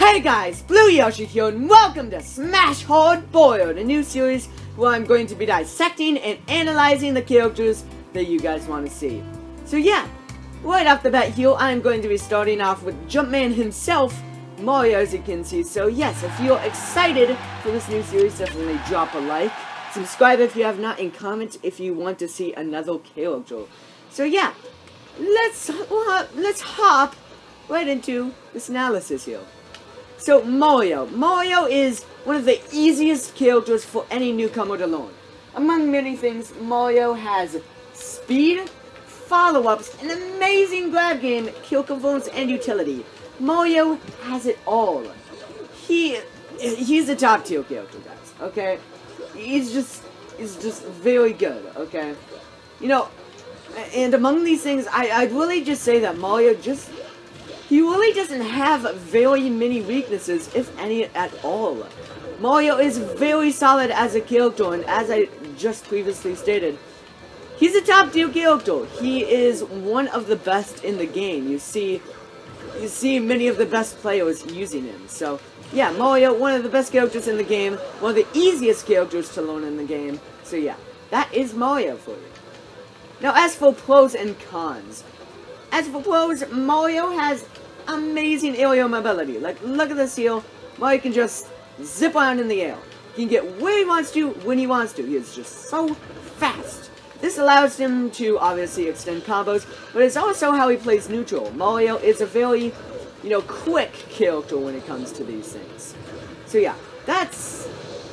Hey guys, Blue Yoshi here, and welcome to Smash Hard Boiled, a new series where I'm going to be dissecting and analyzing the characters that you guys want to see. So yeah, right off the bat here, I'm going to be starting off with Jumpman himself, Mario, as you can see. So yes, if you're excited for this new series, definitely drop a like. Subscribe if you have not, and comment if you want to see another character. So yeah, let's hop right into this analysis here. So Mario is one of the easiest characters for any newcomer to learn. Among many things, Mario has speed, follow-ups, an amazing grab game, kill confirms, and utility. Mario has it all. He's a top tier character, guys. Okay, he's just very good. Okay, you know, and among these things, I'd really just say that Mario he really doesn't have very many weaknesses, if any at all. Mario is very solid as a character, and as I just previously stated, he's a top tier character. He is one of the best in the game. You see many of the best players using him. So yeah, Mario, one of the best characters in the game, one of the easiest characters to learn in the game. So yeah, that is Mario for you. Now as for pros and cons. As for pros, Mario has amazing aerial mobility. Like, look at this here. Mario can just zip around in the air. He can get where he wants to, when he wants to. He is just so fast. This allows him to obviously extend combos, but it's also how he plays neutral. Mario is a very, quick character when it comes to these things. So yeah, that's,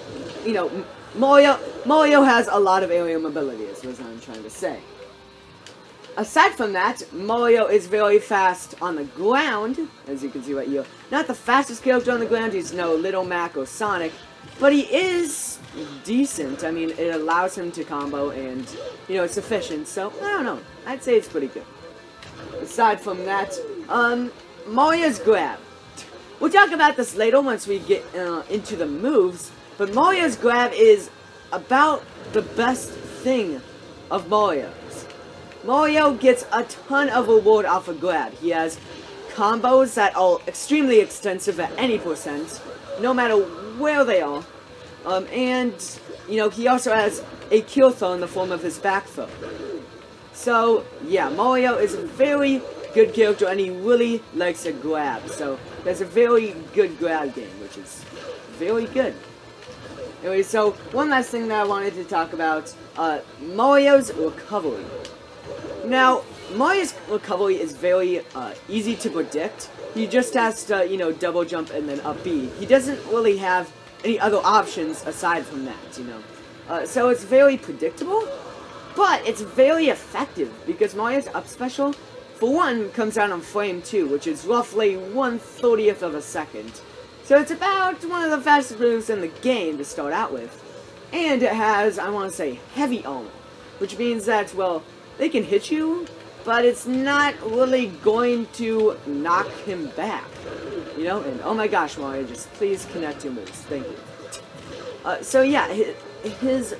Mario has a lot of aerial mobility, is what I'm trying to say. Aside from that, Mario is very fast on the ground, as you can see right here. Not the fastest character on the ground, he's no Little Mac or Sonic, but he is decent. I mean, it allows him to combo, and, it's efficient, so, I don't know. I'd say it's pretty good. Aside from that, Mario's grab. We'll talk about this later once we get into the moves, but Mario's grab is about the best thing of Mario. Mario gets a ton of reward off a grab. He has combos that are extremely extensive at any percent, no matter where they are. And, he also has a kill throw in the form of his back throw. So, yeah, Mario is a very good character, and he really likes to grab. So, there's a very good grab game, which is very good. Anyway, so, one last thing that I wanted to talk about, Mario's recovery. Now, Mario's recovery is very easy to predict. He just has to, double jump and then up B. He doesn't really have any other options aside from that, so it's very predictable, but it's very effective because Mario's up special, for one, comes out on frame 2, which is roughly 1/30th of a second. So it's about one of the fastest moves in the game to start out with. And it has, I want to say, heavy armor, which means that, well, they can hit you, but it's not really going to knock him back, and oh my gosh, Mario, just please connect your moves, thank you. So yeah, his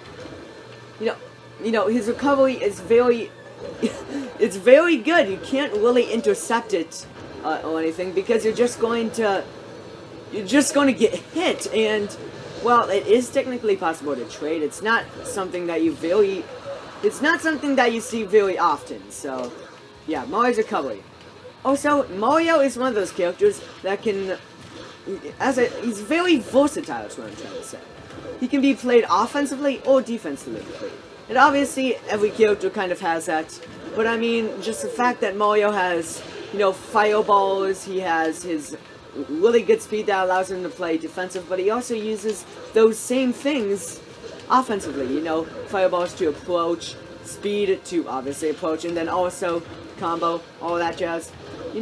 recovery is very, it's very good. You can't really intercept it, or anything, because you're just going to get hit, and, well, it is technically possible to trade. It's not something that you see very often, so, yeah, Mario's recovery. Also, Mario is one of those characters that can, he's very versatile, is what I'm trying to say. He can be played offensively or defensively. And obviously, every character kind of has that, but I mean, just the fact that Mario has, fireballs, he has his really good speed that allows him to play defensive, but he also uses those same things offensively, fireballs to approach, speed to obviously approach, and then also combo, all that jazz,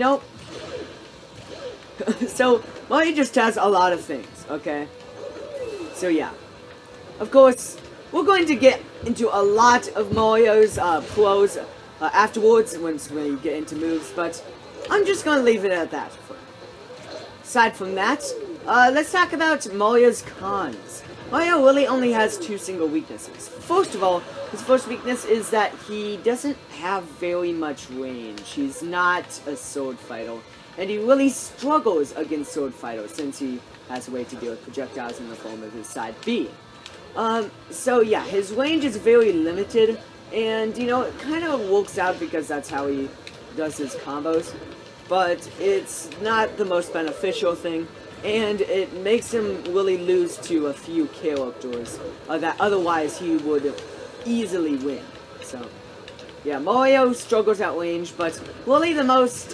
So, Mario just has a lot of things, okay? So yeah. Of course, we're going to get into a lot of Mario's pros afterwards, once we get into moves, but I'm just going to leave it at that for now. Aside from that, let's talk about Mario's cons. Mario really only has 2 single weaknesses. First of all, his first weakness is that he doesn't have very much range. He's not a sword fighter. and he really struggles against Sword Fighter since he has a way to deal with projectiles in the form of his side B. So yeah, his range is very limited, and you know, it kind of works out because that's how he does his combos, but it's not the most beneficial thing, and it makes him really lose to a few characters that otherwise he would easily win. So yeah, Mario struggles at range, but really the most,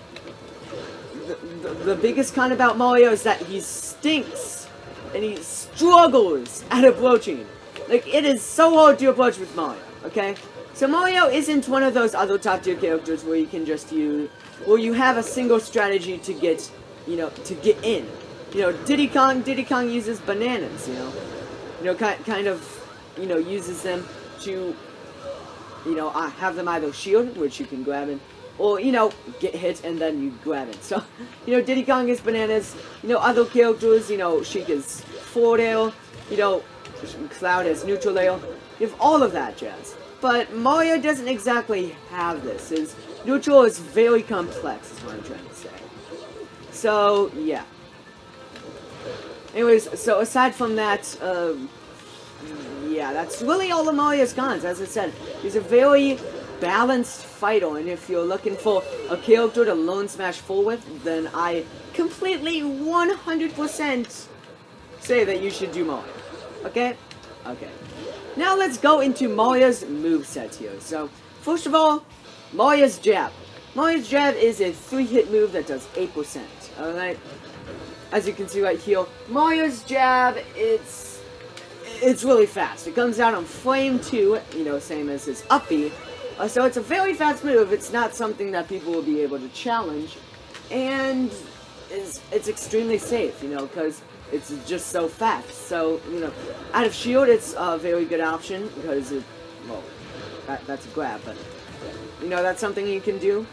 the biggest con about Mario is that he stinks, and he struggles at approaching. Like, it is so hard to approach with Mario, okay? So Mario isn't one of those other top tier characters where you can just use, where you have a single strategy to get, you know, to get in. You know, Diddy Kong uses bananas, you know, kind of, you know, uses them to, you know, have them either shield, which you can grab in, or, you know, get hit and then you grab it. So, you know, Diddy Kong is bananas, you know, other characters, you know, Sheik is forward air, you know, Cloud is neutral air, you have all of that jazz. But Mario doesn't exactly have this. His neutral is very complex, is what I'm trying to say. So, yeah. Anyways, so aside from that, yeah, that's really all of Mario's cons. As I said, he's a very balanced fighter, and if you're looking for a character to lone smash full with, then I completely 100% say that you should do Mario. Okay? Okay. Now let's go into Mario's moveset here. So, first of all, Mario's jab. Mario's jab is a 3-hit move that does 8%. Alright? As you can see right here, Mario's jab, it's really fast. It comes out on frame 2, you know, same as his up B. So it's a very fast move. It's not something that people will be able to challenge. And it's extremely safe, you know, because it's just so fast. So, you know, out of shield, it's a very good option because it, well, that's a grab, but, you know, that's something you can do.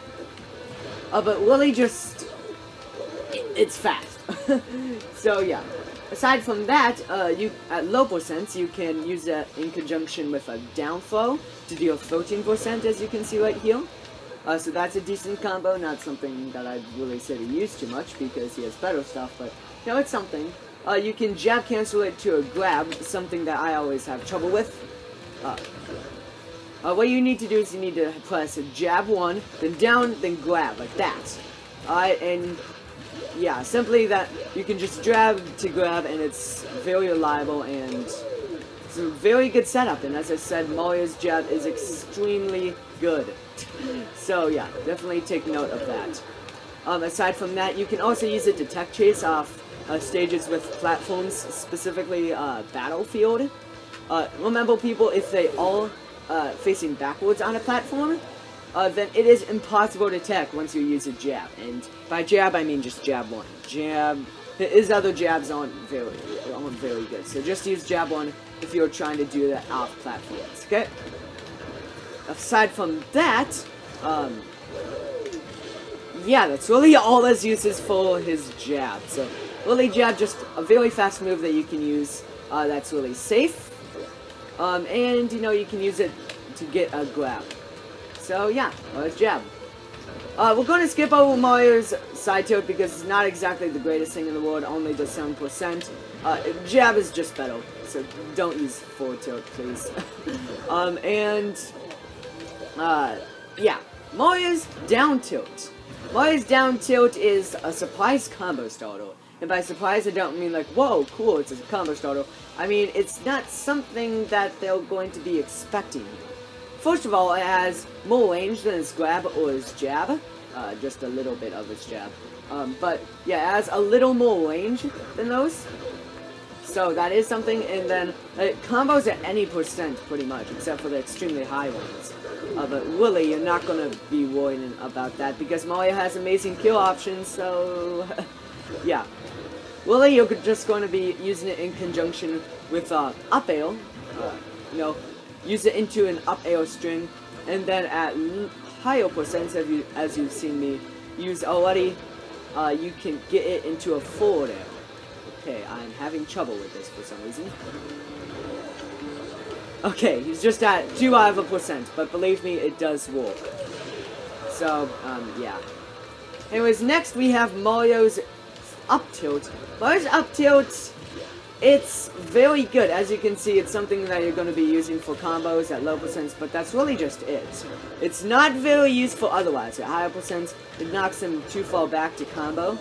But really just, it's fast. So, yeah. Aside from that, you at low percents, you can use that in conjunction with a down throw to deal 13%, as you can see right here. So that's a decent combo, not something that I'd really say to use too much because he has better stuff, but, you know, it's something. You can jab cancel it to a grab, something that I always have trouble with. What you need to do is you need to press a jab 1, then down, then grab, like that. And yeah, simply that you can just jab to grab, and it's very reliable, and it's a very good setup. And as I said, Mario's jab is extremely good. So yeah, definitely take note of that. Aside from that, you can also use it to tech chase off stages with platforms, specifically Battlefield. Remember, people, if they all facing backwards on a platform, then it is impossible to tech once you use a jab. And by jab, I mean just jab 1. Jab, his other jabs aren't very good. So just use jab 1 if you're trying to do that off platforms, okay? Aside from that, yeah, that's really all his uses for his jab. So, really jab, just a very fast move that you can use that's really safe. And, you know, you can use it to get a grab. So, yeah, let's jab. We're going to skip over Mario's side tilt because it's not exactly the greatest thing in the world, only does 7%. Jab is just better, so don't use forward tilt, please. Yeah, Mario's down tilt. Mario's down tilt is a surprise combo starter. And by surprise, I don't mean like, whoa, cool, it's a combo starter. I mean, it's not something that they're going to be expecting. First of all, it has more range than his grab or his jab. Just a little bit of his jab. But, yeah, it has a little more range than those. So, that is something. And then, it combos at any percent, pretty much, except for the extremely high ones. But really, you're not going to be worrying about that, because Mario has amazing kill options, so... yeah. Really, you're just going to be using it in conjunction with up air. You know, use it into an up air string, and then at higher percents, as you've seen me use already, you can get it into a forward air. Okay, I'm having trouble with this for some reason. Okay, he's just at 2%, but believe me, it does work. So, yeah. Anyways, next we have Mario's up tilt. Mario's up tilt, it's very good. As you can see, it's something that you're going to be using for combos at low percents, but that's really just it. It's not very useful otherwise. At higher percents, it knocks them too far back to combo.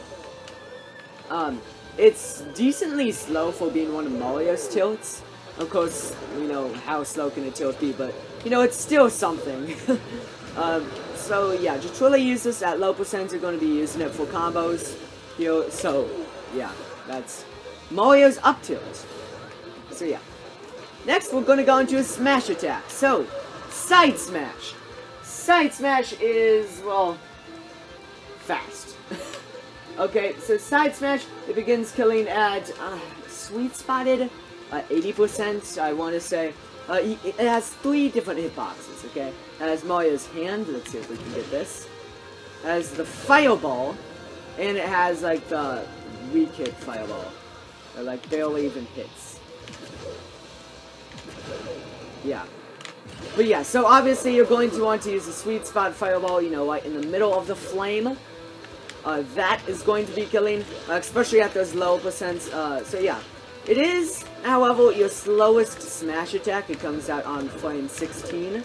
It's decently slow for being one of Mario's tilts. Of course, you know, how slow can a tilt be, but, you know, it's still something. So, yeah, just really use this at low percents. You're going to be using it for combos. You know, so, yeah, that's Mario's up tilt. So, yeah. Next, we're going to go into a smash attack. So, side smash. Side smash is, well, fast. Okay, so side smash, it begins killing at sweet spotted 80%, I want to say. It has 3 different hitboxes, okay? It has Mario's hand, let's see if we can get this. It has the fireball, and it has, like, the weak hit fireball. That, like, barely even hits. Yeah. But yeah, so obviously you're going to want to use the sweet spot fireball, you know, right in the middle of the flame. That is going to be killing, especially at those low percents. So yeah, it is, however, your slowest smash attack. It comes out on flame 16.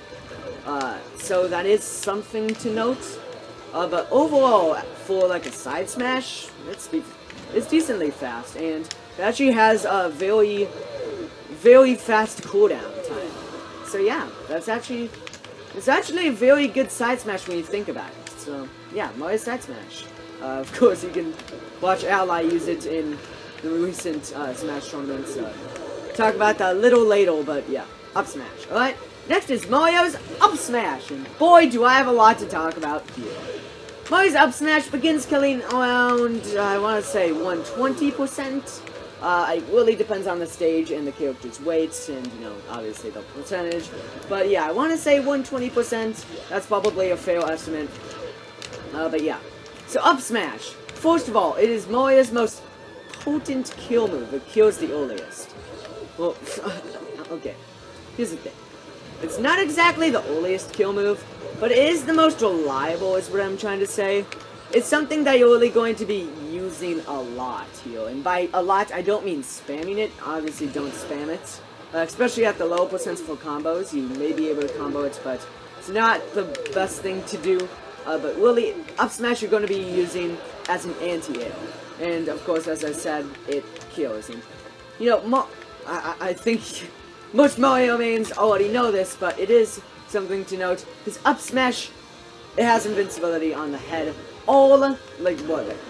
So that is something to note. But overall, for like a side smash, it's decently fast, and it actually has a very, very fast cooldown time. So yeah, it's actually a very good side smash when you think about it. So yeah, Mario side smash. Of course, you can watch Ally use it in the recent Smash tournaments. Talk about that a little later, but yeah, up smash. Alright, next is Mario's up smash, and boy, do I have a lot to talk about here. Mario's up smash begins killing around, I want to say, 120%. It really depends on the stage and the character's weights, and, you know, obviously the percentage. But yeah, I want to say 120%. That's probably a fair estimate. But yeah. So, up smash. First of all, it is Mario's most potent kill move. It kills the earliest. Well, okay. Here's the thing. It's not exactly the earliest kill move, but it is the most reliable, is what I'm trying to say. It's something that you're really going to be using a lot here. And by a lot, I don't mean spamming it. Obviously, don't spam it. Especially at the low percents for combos. You may be able to combo it, but it's not the best thing to do. But really, up smash you're going to be using as an anti-air. And, of course, as I said, it kills. And, you know, I think most Mario mains already know this, but it is something to note. Because up smash, it has invincibility on the head. All, like, what, like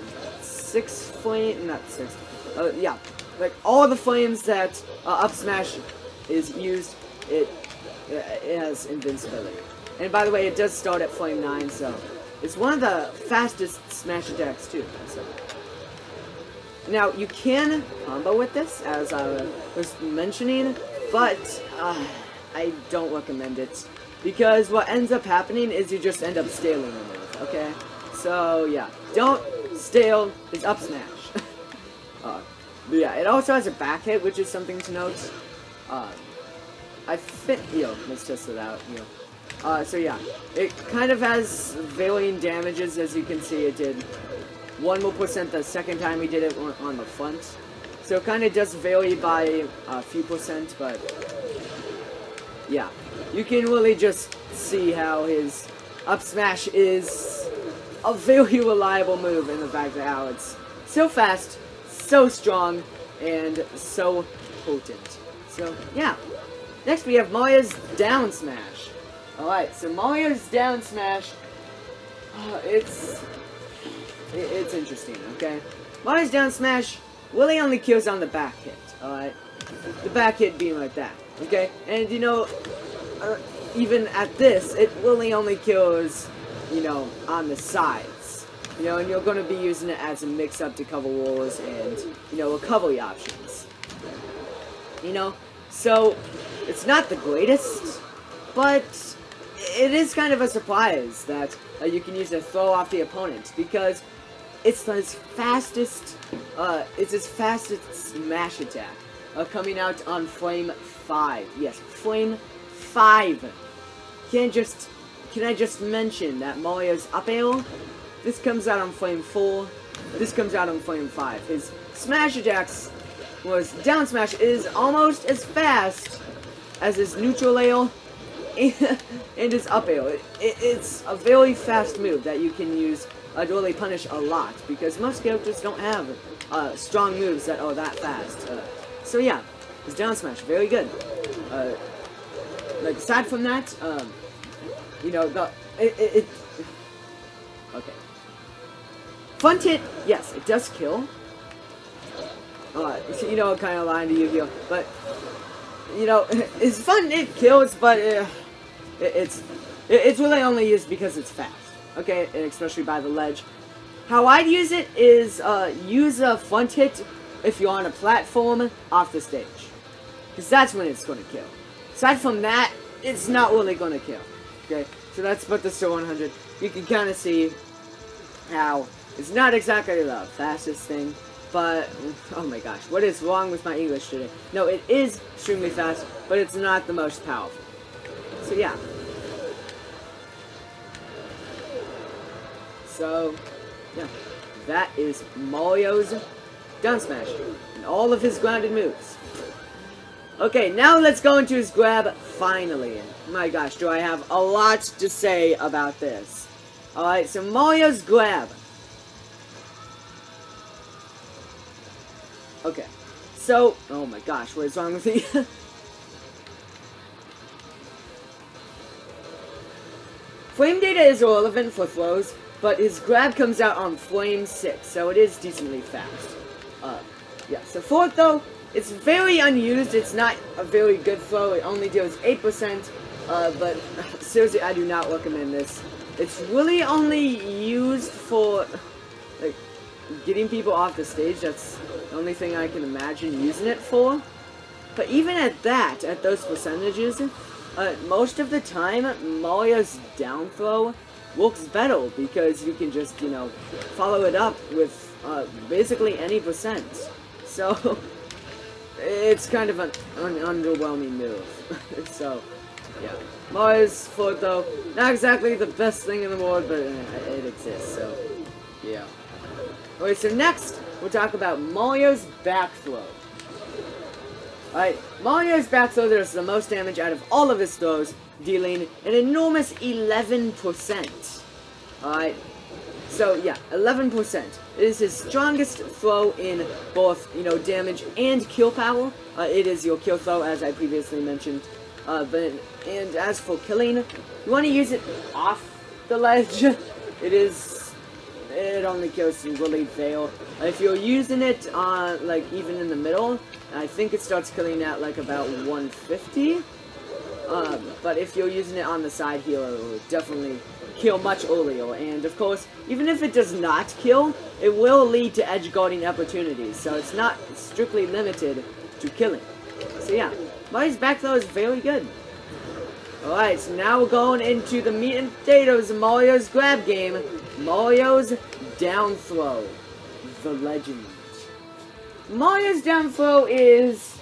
6 flame, not 6, yeah. Like, all the flames that up smash is used, it has invincibility. And by the way, it does start at flame 9, so it's one of the fastest smash attacks too. So. Now, you can combo with this, as I was mentioning, but I don't recommend it. Because what ends up happening is you just end up staling the move, okay? So, yeah, don't stale is up smash. But yeah, it also has a back hit, which is something to note. Let's test it out, so yeah, it kind of has varying damages. As you can see, it did 1 more % the second time we did it on the front. So it kind of does vary by a few %, but yeah, you can really just see how his up smash is a very reliable move in the fact that how it's so fast, so strong, and so potent. So yeah, next we have Mario's down smash. Alright, so Mario's down smash, it's interesting, okay? Mario's down smash really only kills on the back hit, alright? The back hit being like that, okay? And, you know, even at this, it really only kills, you know, on the sides. You know, and you're going to be using it as a mix-up to cover walls and, you know, recovery options. You know, so it's not the greatest, but it is kind of a surprise that you can use it to throw off the opponent, because it's his fastest smash attack, coming out on flame 5. Yes, flame 5. Can I just mention that Mario's up air This comes out on Flame 4. This comes out on Flame 5. His smash attacks was down smash is almost as fast as his neutral AO and his up AO. It's a very fast move that you can use to really punish a lot, because most characters don't have strong moves that are that fast. So yeah, his down smash, very good. Like, aside from that, you know, okay. Fun Tit, yes, it does kill. You know, kind of lying to you here, but, you know, it's fun, it kills, but it's really only used because it's fast, okay, and especially by the ledge. How I'd use it is, use a Fun Tit if you're on a platform off the stage, because that's when it's going to kill. Aside from that, it's not really going to kill, okay, so that's put this to 100. You can kind of see how it's not exactly the fastest thing, but, oh my gosh, what is wrong with my English today? No, it is extremely fast, but it's not the most powerful. So, yeah. So, yeah. That is Mario's down smash, and all of his grounded moves. Okay, now let's go into his grab, finally. My gosh, do I have a lot to say about this. Alright, so Mario's grab. Okay, so, oh my gosh, what is wrong with me? Flame data is irrelevant for throws, but his grab comes out on Flame 6, so it is decently fast. Yeah, so for it though, it's very unused, it's not a very good throw, it only deals 8%, but seriously, I do not recommend this. It's really only used for, like, getting people off the stage. That's the only thing I can imagine using it for. But even at that, at those percentages, most of the time, Mario's down throw works better, because you can just, you know, follow it up with basically any percent. So, it's kind of an underwhelming move. So, yeah. Mario's foot, though, not exactly the best thing in the world, but it exists, so, yeah. Okay, so next, we'll talk about Mario's back throw. Alright, Mario's back throw does the most damage out of all of his throws, dealing an enormous 11%. Alright, so yeah, 11%. It is his strongest throw in both, you know, damage and kill power. It is your kill throw, as I previously mentioned. And as for killing, you want to use it off the ledge. It only kills to really fail. If you're using it like even in the middle, I think it starts killing at like about 150. But if you're using it on the side here, it will definitely kill much earlier. And of course, even if it does not kill, it will lead to edge guarding opportunities. So it's not strictly limited to killing. So yeah, Mario's back throw is very good. Alright, so now we're going into the meat and potatoes of Mario's grab game. Mario's down throw. The legend. Mario's down throw is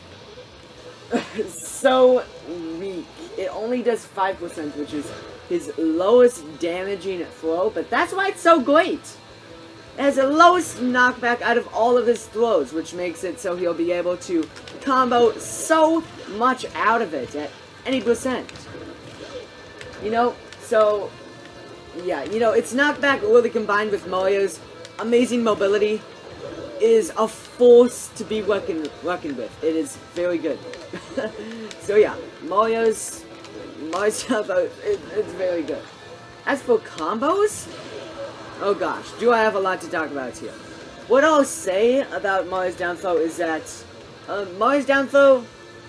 so weak. It only does 5%, which is his lowest damaging throw, but that's why it's so great. It has the lowest knockback out of all of his throws, which makes it so he'll be able to combo so much out of it at any percent. You know, so, yeah, you know, its knockback really combined with Mario's amazing mobility is a force to be reckoned with. It is very good. So yeah, Mario's combo, it's very good. As for combos, oh gosh, do I have a lot to talk about here. What I'll say about Mario's down throw is that Mario's down throw,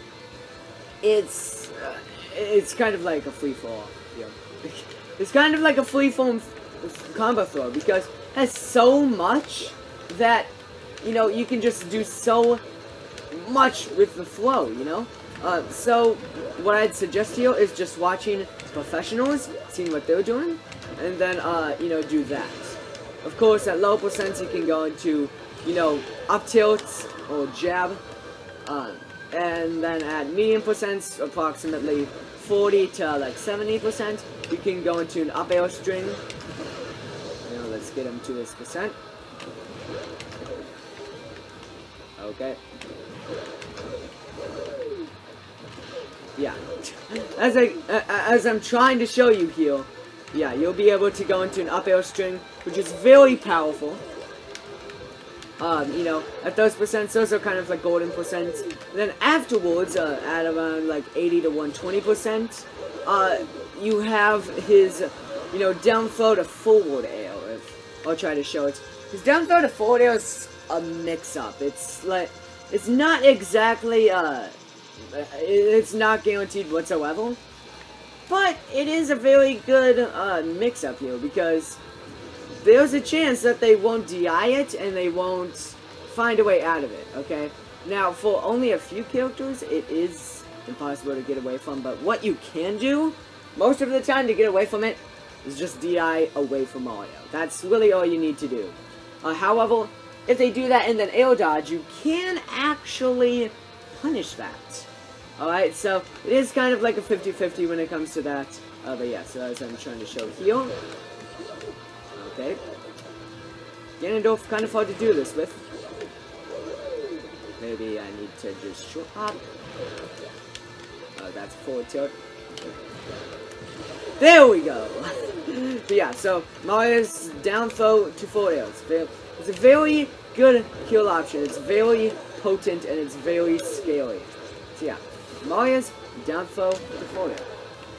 it's kind of like a free-for-all. You know? It's kind of like a free-form combo throw, because it has so much that, you know, you can just do so much with the flow, you know? So, what I'd suggest to you is just watching professionals, seeing what they're doing, and then, you know, do that. Of course, at low percents, you can go into, you know, up tilts or jab, and then at medium percents, approximately 40 to like 70%, you can go into an up air string. You know, let's Let's get him to his percent. Okay. Yeah. As I'm trying to show you here, yeah, you'll be able to go into an up air string, which is very powerful. You know, at those percents, those are kind of like golden percents. And then afterwards, at around like 80 to 120%, you have his, you know, down throw to forward air. If I'll try to show it. His down throw to forward air is a mix-up. It's like, it's not exactly, it's not guaranteed whatsoever. But it is a very good mix-up here, because there's a chance that they won't DI it and they won't find a way out of it, okay? Now, for only a few characters, it is impossible to get away from, but what you can do, most of the time to get away from it, is just DI away from Mario. That's really all you need to do. However, if they do that and then air dodge, you can actually punish that. Alright, so it is kind of like a 50-50 when it comes to that. But yeah, so as I'm trying to show here. Okay. Ganondorf, kind of hard to do this with. Maybe I need to just short hop. Oh, that's forward tilt. There we go! But yeah, so Mario's down throw to forward air. It's a very good kill option. It's very potent and it's very scary. So yeah, Mario's down throw to forward air.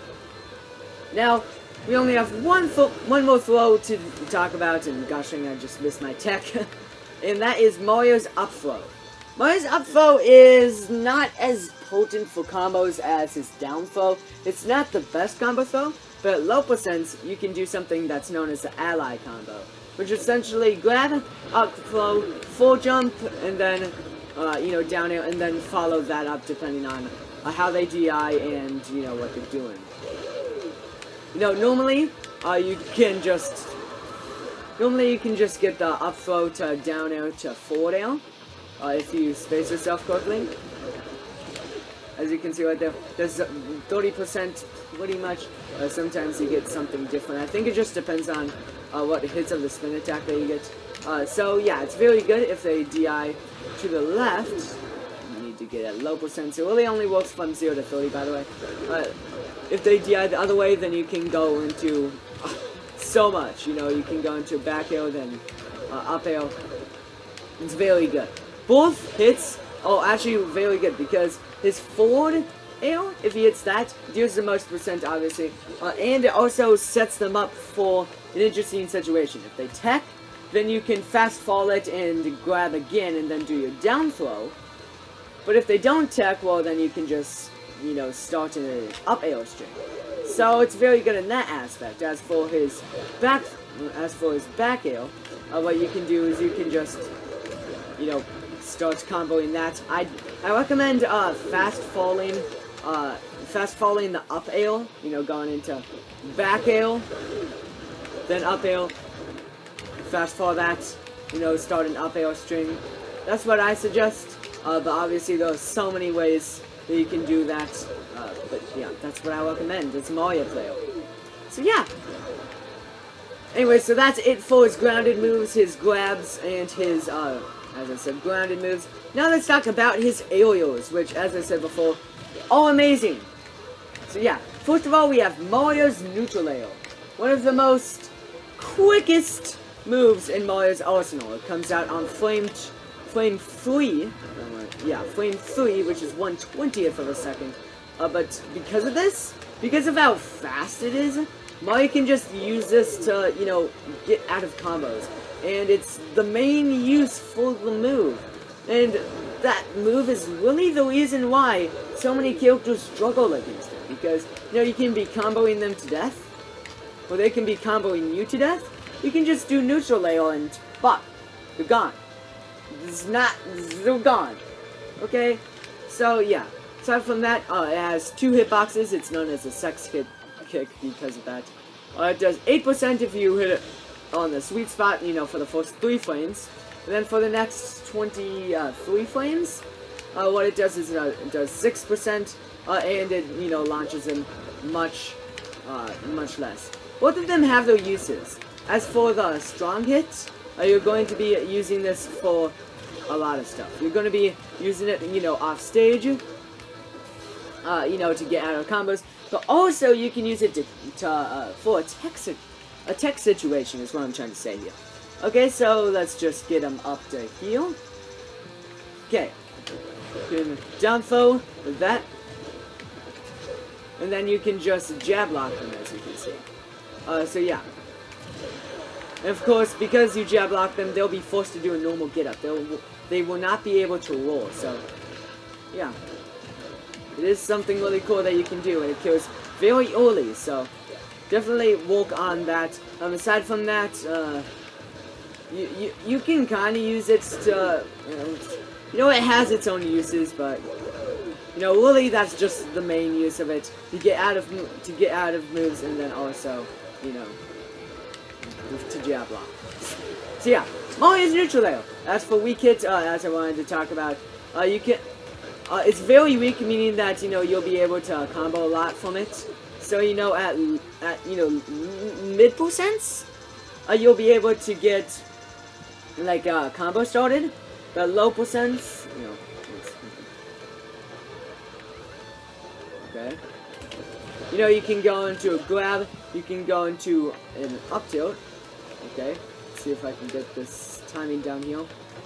Now, we only have one more throw to talk about, and gosh dang, I just missed my tech. And that is Mario's up throw. Mario's up throw is not as potent for combos as his down throw. It's not the best combo throw, but at low percents, you can do something that's known as the ally combo, which essentially grab, up throw, full jump, and then, you know, down air, and then follow that up depending on how they DI and, you know, what they're doing. You know, normally, you can just get the up throw to down air to forward air, if you space yourself correctly. As you can see right there, there's 30% pretty much. Sometimes you get something different. I think it just depends on what hits of the spin attack that you get. So yeah, it's very good if they DI to the left. You need to get at low percent. So it really only works from 0 to 30, by the way. If they DI the other way, then you can go into so much. You know, you can go into back air, then up air. It's very good. Both hits are actually very good because his forward air, if he hits that, deals the most percent, obviously. And it also sets them up for an interesting situation. If they tech, then you can fast fall it and grab again and then do your down throw. But if they don't tech, well, then you can just, you know, start in an up air string. So it's very good in that aspect. As for his back air, what you can do is you can just, you know, start comboing that. I recommend fast falling the up air. You know, going into back air, then up air. Fast fall that. You know, start an up air string. That's what I suggest. But obviously there are so many ways that you can do that. But yeah, that's what I recommend. It's Mario player. So yeah. Anyway, so that's it for his grounded moves, his grabs, and his, as I said, grounded moves. Now let's talk about his aerials, which, as I said before, are amazing. So yeah, first of all, we have Mario's neutral air. One of the most quickest moves in Mario's arsenal. It comes out on Flame 3, yeah, Flame 3, which is 1/20th of a second. But because of this, because of how fast it is, Mario can just use this to, you know, get out of combos. And it's the main use for the move. And that move is really the reason why so many characters struggle against it. Because, you know, you can be comboing them to death, or they can be comboing you to death. You can just do neutral air and, bop, they're gone. They're gone. Okay? So, yeah. Aside from that, it has 2 hitboxes. It's known as a sex kick because of that. It does 8% if you hit it on the sweet spot, you know, for the first 3 frames. And then for the next 23 frames, what it does is it does 6%, and it, you know, launches them much less. Both of them have their uses. as for the strong hits, you're going to be using this for a lot of stuff. You're going to be using it, you know, off stage, you know, to get out of combos. But also, you can use it for a tech situation, is what I'm trying to say here. Okay, so let's just get him up to heal. Okay. Down throw with that. And then you can just jab lock them, as you can see. So yeah. And of course, because you jab lock them, they'll be forced to do a normal get up. They will not be able to roll, so yeah. It is something really cool that you can do, and it kills very early, so definitely work on that. Aside from that, you can kind of use it to, you know, it has its own uses, but you know, really that's just the main use of it, to get out of moves, and then also, you know, to jab block. So yeah, Molio's neutral layer. As for weak hits, as I wanted to talk about, you can. It's very weak, meaning that, you know, you'll be able to combo a lot from it. So, you know, at you know, mid percents, you'll be able to get like combo started. But low percents, you know. Okay. You know, you can go into a grab. You can go into an up tilt. Okay. Let's see if I can get this timing down here.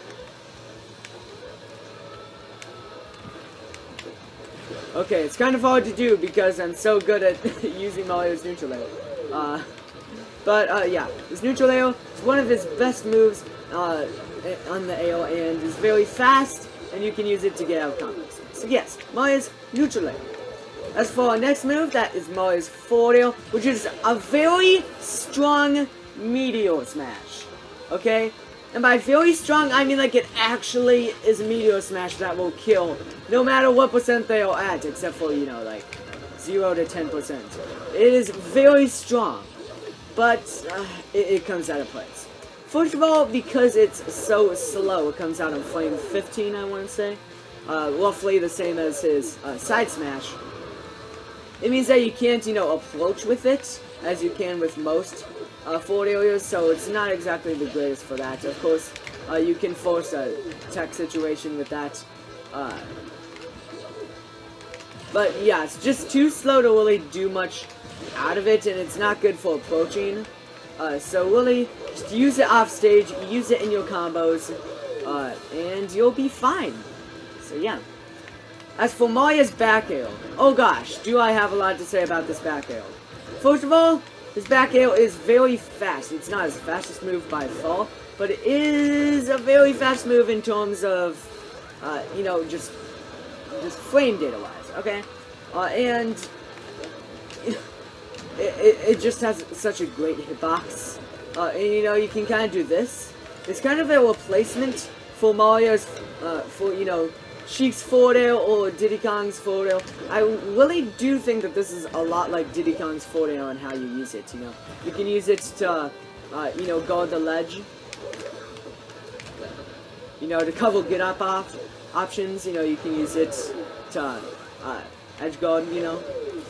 Okay, it's kind of hard to do because I'm so good at using Molio's neutral layer. But yeah, this neutral layer is one of his best moves on the AO, and is very fast, and you can use it to get out of combos. So yes, Molio's neutral layer. As for our next move, that is Molio's forward air, which is a very strong Meteor Smash. Okay? And by very strong, I mean like it actually is a Meteor Smash that will kill no matter what percent they are at, except for, you know, like 0 to 10%. It is very strong, but it comes out of place. First of all, because it's so slow, it comes out on frame 15, I want to say. Roughly the same as his side smash. It means that you can't, you know, approach with it as you can with most forward areas, so it's not exactly the greatest for that. Of course, you can force a tech situation with that. But yeah, it's just too slow to really do much out of it, and it's not good for approaching. So really, just use it off stage, use it in your combos, and you'll be fine. So yeah. As for Molio's back air, oh gosh, do I have a lot to say about this back air. First of all, his back air is very fast. It's not his fastest move by far, but it is a very fast move in terms of, you know, just frame data wise, okay? And it just has such a great hitbox. And you know, you can kind of do this. It's kind of a replacement for Molio's, for, you know, Sheik's forward air or Diddy Kong's forward air. I really do think that this is a lot like Diddy Kong's forward air on how you use it, you know. You can use it to, you know, guard the ledge. You know, to cover get up options, you know, you can use it to edge guard, you know.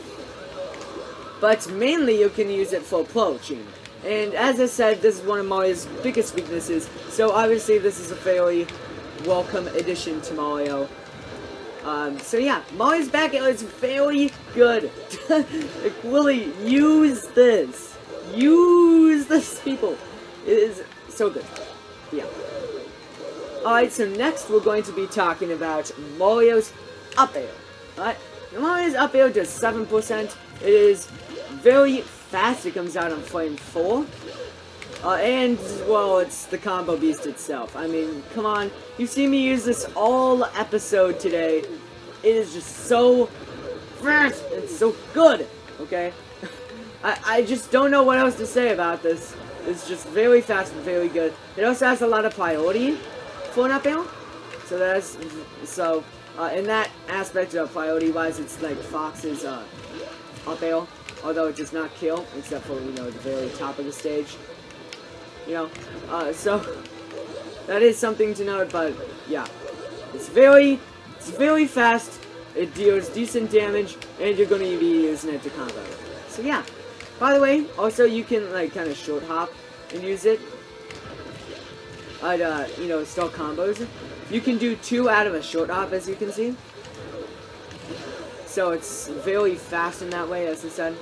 But mainly you can use it for approaching. And as I said, this is one of Molio's biggest weaknesses, so obviously this is a very welcome addition to Molio. So yeah, Molio's back air is very good. Like, really, use this. Use this, people. It is so good. Yeah. Alright, so next we're going to be talking about Molio's up air. Alright, Molio's up air does 7%. It is very fast. It comes out on frame 4. And, well, it's the combo beast itself. I mean, come on. You've seen me use this all episode today. It is just so fast. It's so good. Okay? I just don't know what else to say about this. It's just very fast and very good. It also has a lot of priority for an up air. So that's, in that aspect of priority-wise, it's like Fox's up air. Although it does not kill, except for, you know, the very top of the stage. You know, so that is something to note, but yeah, it's very fast, it deals decent damage, and you're going to be using it to combo. So yeah, by the way, also you can like kind of short hop and use it, I'd, you know, start combos. You can do 2 out of a short hop, as you can see. So it's very fast in that way, as I said.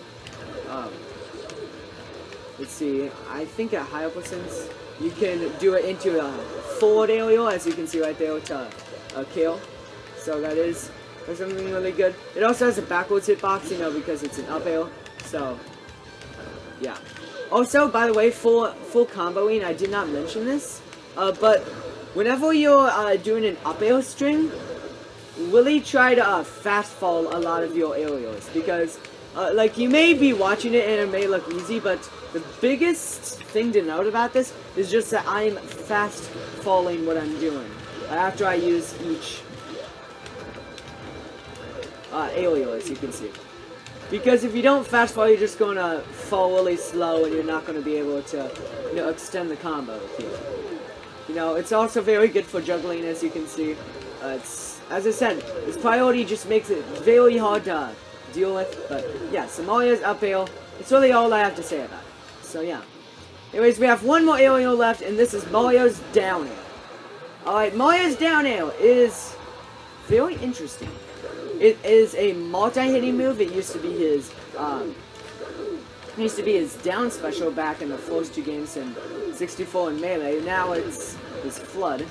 Let's see, I think at higher percents, you can do it into a forward aerial, as you can see right there, to kill. So that's something really good. It also has a backwards hitbox, you know, because it's an up air. So, yeah. Also, by the way, for comboing, I did not mention this, but whenever you're doing an up air string, really try to fast fall a lot of your aerials, because like, you may be watching it and it may look easy, but the biggest thing to note about this is just that I'm fast falling what I'm doing after I use each aerial, as you can see. Because if you don't fast fall, you're just going to fall really slow and you're not going to be able to, you know, extend the combo here. You know, it's also very good for juggling, as you can see. It's, as I said, this priority just makes it very hard to deal with, but yeah, so Mario's up air. It's really all I have to say about it. So yeah. Anyways, we have one more aerial left, and this is Mario's down air. Alright, Mario's down air is very interesting. It is a multi-hitting move. It used to be his down special back in the first 2 games in 64 and Melee. Now it's his Flood.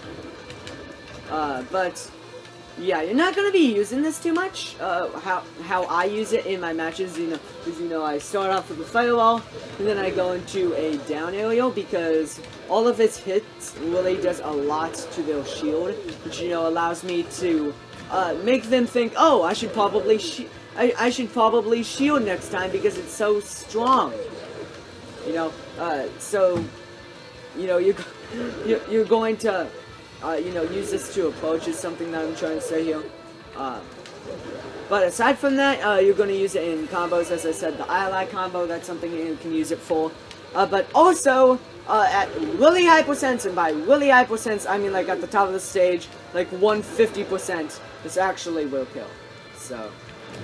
But yeah, you're not gonna be using this too much. How I use it in my matches, you know, is, you know, I start off with a fireball and then I go into a down aerial, because all of its hits really does a lot to their shield, which, you know, allows me to make them think, oh, I should probably shield next time because it's so strong. You know, so, you know, you're going to, you know, use this to approach is something that I'm trying to say here. But aside from that, you're going to use it in combos. As I said, the ally combo, that's something you can use it for. But also, at really high percents, and by really high percents, I mean like at the top of the stage, like 150%, this actually will kill. So,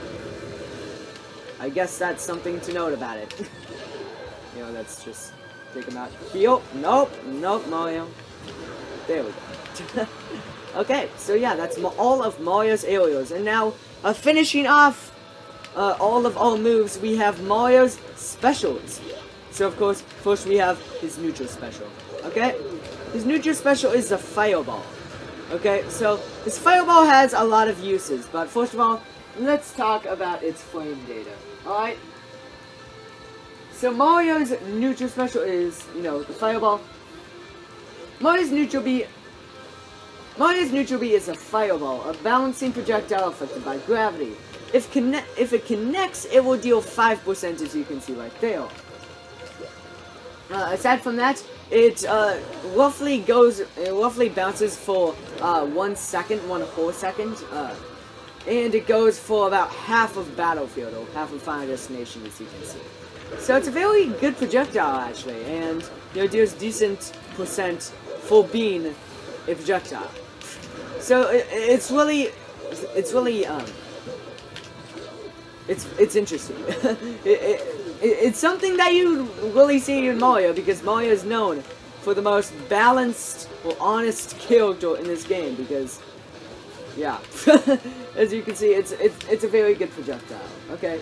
I guess that's something to note about it. You know, let's just take him out. Heal. Nope, Mario. There we go. Okay, so yeah, that's all of Mario's aerials. And now, finishing off all of our moves, we have Mario's specials. So, of course, first we have his neutral special. Okay? His neutral special is the Fireball. Okay, so his Fireball has a lot of uses, but first of all, let's talk about its flame data. Alright? So Mario's neutral special is, you know, the Fireball. Mario's neutral beat is a fireball, a balancing projectile affected by gravity. If it connects, it will deal 5%, as you can see right there. Aside from that, it roughly bounces for 1 second, 1 whole second, and it goes for about half of Battlefield, or half of Final Destination, as you can see. So it's a very good projectile, actually, and, you know, deals decent percent for being a projectile. So it's really it's interesting. It's something that you really see in Mario, because Mario is known for the most balanced or honest character in this game, because yeah, as you can see, it's a very good projectile. Okay.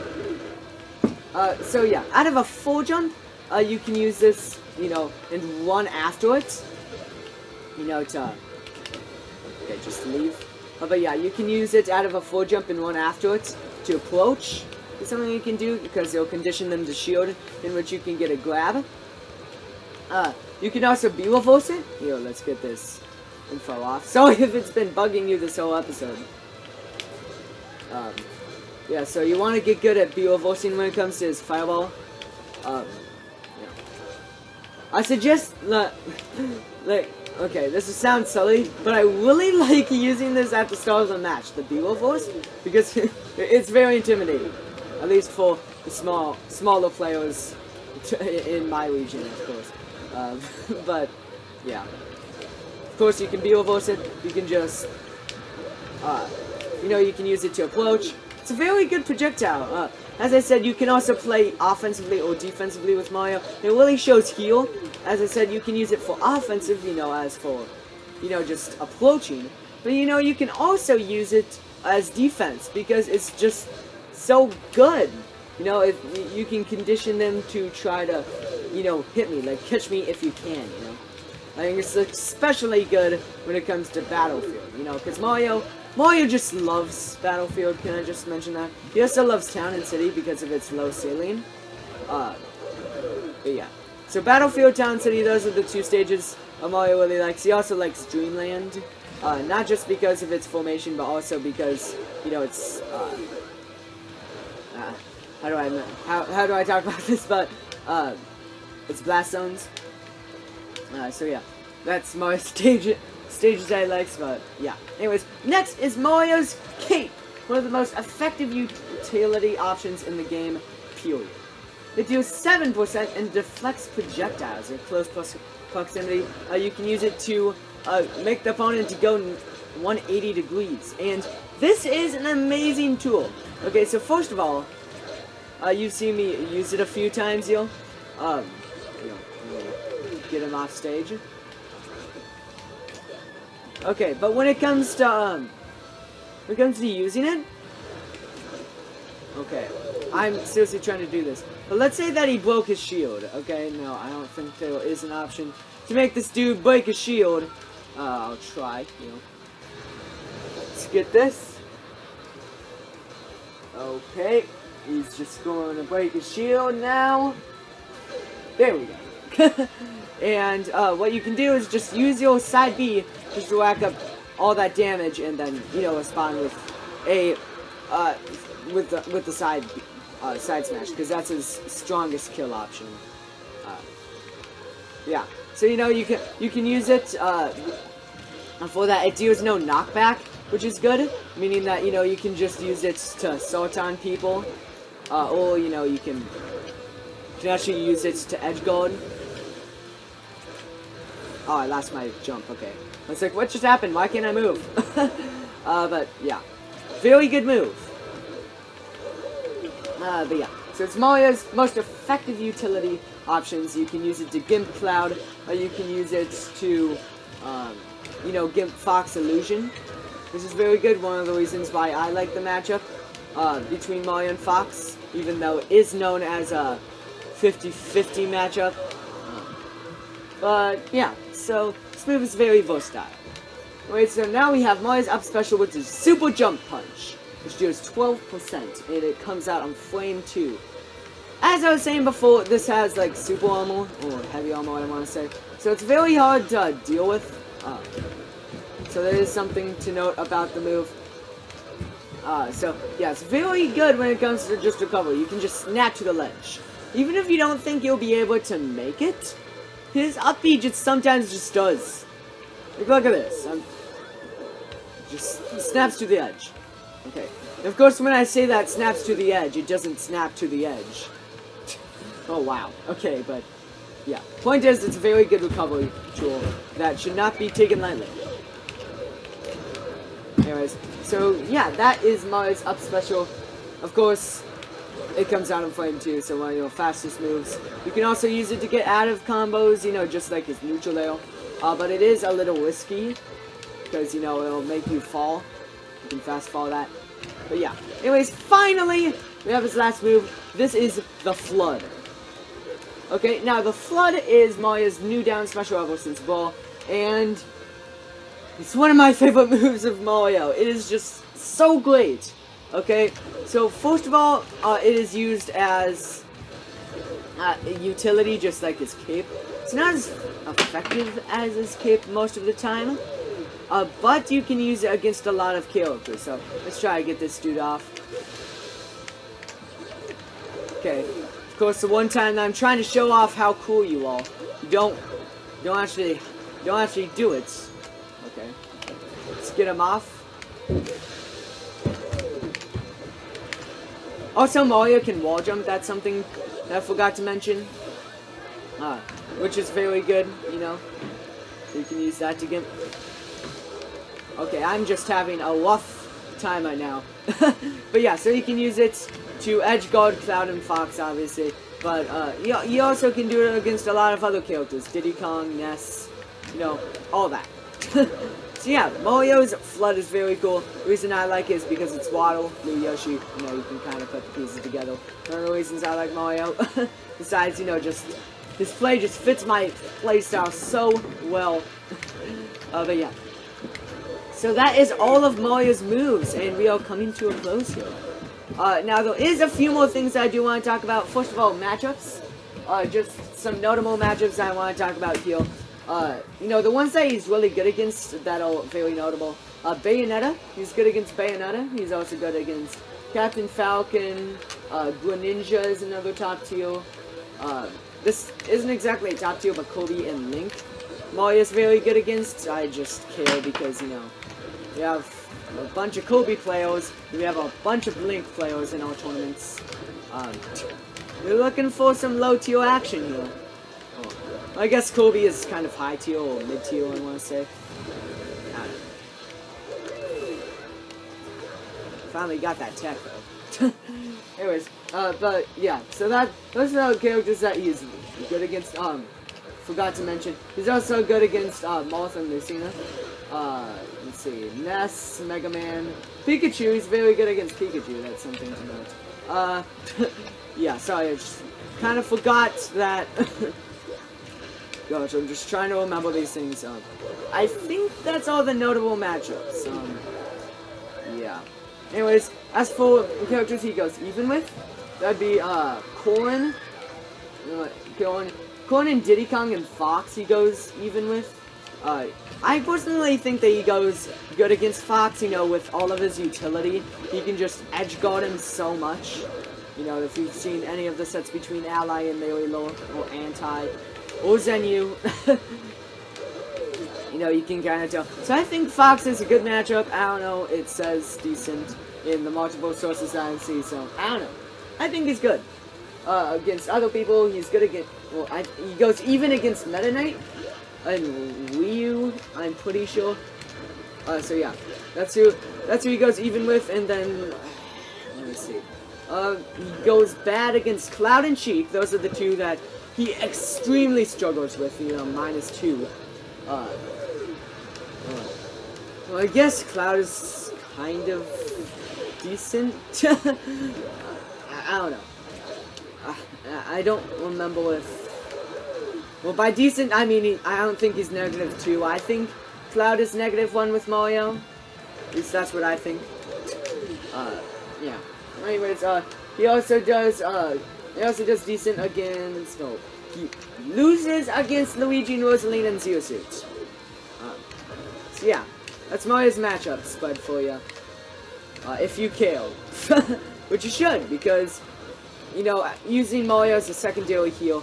So yeah, out of a full jump, you can use this, you know, and run after it. You know, to okay, just leave. But yeah, you can use it out of a full jump and run after it to approach. It's something you can do, because it'll condition them to shield, in which you can get a grab. You can also B-reverse it. Here, let's get this info off. Sorry if it's been bugging you this whole episode. Yeah, so you want to get good at B-reversing when it comes to his fireball. Yeah. I suggest, like, okay, this will sound silly, but I really like using this at the start of the match, the B-reverse, because it's very intimidating. At least for the smaller players in my region, of course. But, yeah. Of course, you can B-reverse it, you can just, you know, you can use it to approach. It's a very good projectile. as I said, you can also play offensively or defensively with Mario. It really shows heal. As I said, you can use it for offensive, you know, as for, you know, just approaching. But, you know, you can also use it as defense, because it's just so good. You know, if you can condition them to try to, you know, hit me, like, catch me if you can, you know. I think it's especially good when it comes to Battlefield, you know, because Mario just loves Battlefield. Can I just mention that? He also loves Town and City because of its low ceiling. But yeah. So Battlefield, Town, City, those are the two stages Mario really likes. He also likes Dreamland. Not just because of its formation, but also because, you know, it's, how do I talk about this? But, it's blast zones. So yeah, that's Mario's stages I likes, but yeah. Anyways, next is Mario's Cape, one of the most effective utility options in the game, period. It deals 7% and deflects projectiles at close proximity. You can use it to make the opponent to go 180 degrees, and this is an amazing tool. Okay, so first of all, you've seen me use it a few times, yo. Get him off stage. Okay, but when it comes to using it, okay, I'm seriously trying to do this. But let's say that he broke his shield. Okay, no, I don't think there is an option to make this dude break his shield. I'll try. You know, let's get this. Okay, he's just going to break his shield now. There we go. And what you can do is just use your side B just to rack up all that damage, and then, you know, respond with a with the side smash, because that's his strongest kill option. Yeah. So, you know, you can use it for that. It deals no knockback, which is good, meaning that, you know, you can just use it to sort on people, or, you know, you can actually use it to edge guard. Oh, I lost my jump, okay. I was like, what just happened? Why can't I move? But, yeah. Very good move. But, yeah. So, it's Mario's most effective utility options. You can use it to Gimp Cloud, or you can use it to, you know, Gimp Fox Illusion. This is very good. One of the reasons why I like the matchup between Mario and Fox, even though it is known as a 50-50 matchup. But, yeah, so this move is very versatile. Alright, so now we have Mario's up special, which is Super Jump Punch, which deals 12%, and it comes out on Flame 2. As I was saying before, this has, like, super armor, or heavy armor, I want to say. So it's very hard to deal with. So there is something to note about the move. So, yeah, it's very good when it comes to just recovery. You can just snap to the ledge. Even if you don't think you'll be able to make it, his up B just sometimes just does. Like, look at this. Just snaps to the edge. Okay. And of course, when I say that snaps to the edge, it doesn't snap to the edge. Oh, wow. Okay, but, yeah. Point is, it's a very good recovery tool that should not be taken lightly. Anyways, so, yeah, that is Mario's up special. Of course, it comes out in Flame 2, so one of your fastest moves. You can also use it to get out of combos, you know, just like his neutral air. But it is a little risky, because, you know, it'll make you fall. You can fast fall that. But yeah. Anyways, finally, we have his last move. This is the Flood. Okay, now the Flood is Mario's new down special ever since Ball, and it's one of my favorite moves of Mario. It is just so great. Okay, so first of all, it is used as a utility, just like his cape. It's not as effective as his cape most of the time, but you can use it against a lot of characters. So let's try to get this dude off. Okay, of course, the one time that I'm trying to show off how cool you are, you don't actually do it. Okay, let's get him off. Also, Mario can wall jump. That's something that I forgot to mention. Which is very good, you know. So you can use that to get... Okay, I'm just having a rough time right now. But yeah, so you can use it to edge guard Cloud and Fox, obviously. But you also can do it against a lot of other characters. Diddy Kong, Ness, you know, all that. So yeah, Mario's FLUDD is very cool. The reason I like it is because it's Waddle, Blue Yoshi. You know, you can kind of put the pieces together. One of the reasons I like Mario. Besides, you know, just his play just fits my playstyle so well. But yeah. So that is all of Mario's moves, and we are coming to a close here. Now there is a few more things I do want to talk about. First of all, matchups. Just some notable matchups I want to talk about here. You know, the ones that he's really good against that are very notable. Bayonetta, he's good against Bayonetta. He's also good against Captain Falcon. Greninja is another top tier. This isn't exactly a top tier, but Kirby and Link. Mario's very good against. I just care because, you know, we have a bunch of Kirby players. We have a bunch of Link players in our tournaments. We're looking for some low tier action here. I guess Kirby is kind of high tier or mid tier, I want to say. Finally got that tech though. Anyways, but yeah, so those are the characters that he's good against. Forgot to mention, he's also good against Martha and Lucina. Let's see, Ness, Mega Man, Pikachu. He's very good against Pikachu. That's something to note. Yeah, sorry, I just kind of forgot that. Gosh, I'm just trying to remember these things. I think that's all the notable matchups. Yeah. Anyways, as for the characters he goes even with, that'd be Corrin and Diddy Kong and Fox he goes even with. I personally think that he goes good against Fox, you know, with all of his utility. He can just edge guard him so much. You know, if you've seen any of the sets between Ally and Melee Lore, or Anti, or Zenyu, you know, you can kind of tell. So I think Fox is a good matchup. I don't know, it says decent in the multiple sources that I see, so I don't know. I think he's good. Against other people, he's good against, well, he goes even against Meta Knight and Ryu, I'm pretty sure. So yeah, that's who he goes even with, and then, let me see. He goes bad against Cloud and Sheik. Those are the two that he extremely struggles with, you know, -2. Well, I guess Cloud is kind of decent. I don't know. I don't remember if... Well, by decent, I mean, I don't think he's -2. I think Cloud is -1 with Mario. At least that's what I think. Yeah. Anyways, he also does decent against, no, he loses against Luigi and Rosalina and Zero Suit. So yeah, that's Mario's matchups, but for you, if you care. Which you should, because, you know, using Mario as a secondary heal,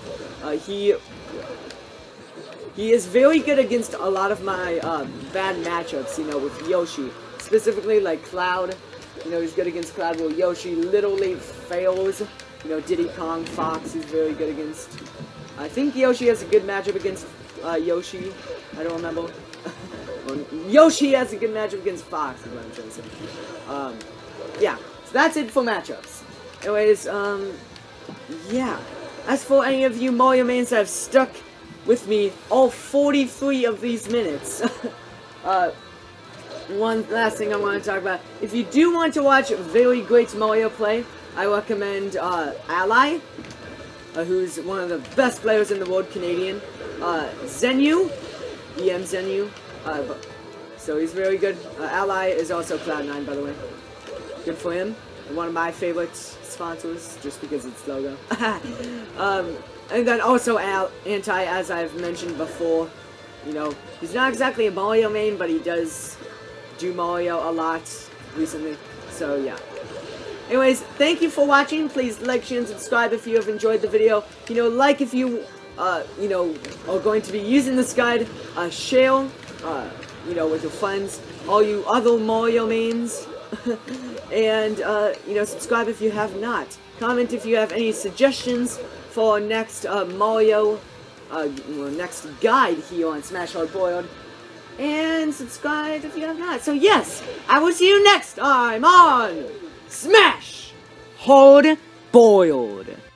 he is very good against a lot of my, bad matchups, you know, with Yoshi. Specifically, like Cloud. You know, he's good against Cloud, while Yoshi literally fails. You know, Diddy Kong, Fox, he's very good against. I think Yoshi has a good matchup against Yoshi. I don't remember. Yoshi has a good matchup against Fox, is what I'm trying to say. Yeah, so that's it for matchups. Anyways, yeah. As for any of you Mario mains that have stuck with me all 43 of these minutes, one last thing I want to talk about. If you do want to watch very great Mario play, I recommend Ally, who's one of the best players in the world, Canadian. Zenyu, EM Zenyu. So he's very good. Ally is also Cloud9, by the way. Good for him. One of my favorite sponsors, just because it's logo. And then also Anti, as I've mentioned before. You know, he's not exactly a Mario main, but he does do Mario a lot recently, so yeah. Anyways, thank you for watching. Please like, share, and subscribe if you have enjoyed the video. You know, like if you, you know, are going to be using this guide. Share, you know, with your friends, all you other Mario mains. And, you know, subscribe if you have not. Comment if you have any suggestions for next, Mario, next guide here on Smash Hard Boiled. And subscribe if you have not. So yes, I will see you next time on Smash hard-boiled.